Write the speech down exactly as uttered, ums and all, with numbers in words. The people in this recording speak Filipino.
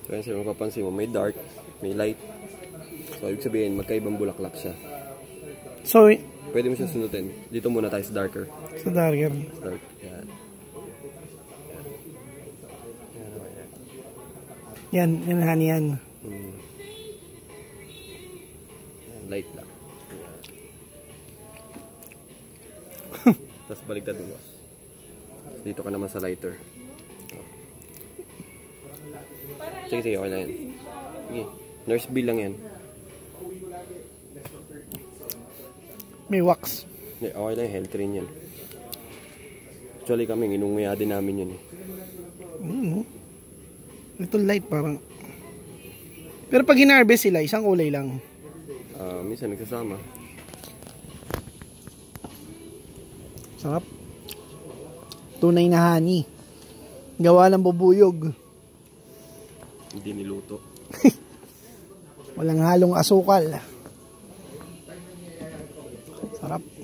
Kaya siya mapapansin mo, may dark, may light. So, ibig sabihin, magkaibang bulaklak siya. So, pwede mo siya sundutin. Dito muna tayo sa darker. Sa darker. Dark, yan. Yan, yan, yan, yan. Hmm. Light lang. Tapos baligtad mo. Dito ka naman sa lighter. Sige, sige, okay na yan. Sige, nurse bill lang yan. May wax. Okay lang, health rin yan. Actually kami, inunguya din namin yun eh. Mm, little light parang. Pero pag hinarvest sila, isang kulay lang. Uh, minsan nagsasama. Sarap. Tunay na honey. Gawa ng bubuyog. Hindi niluto. Walang halong asukal. Sarap.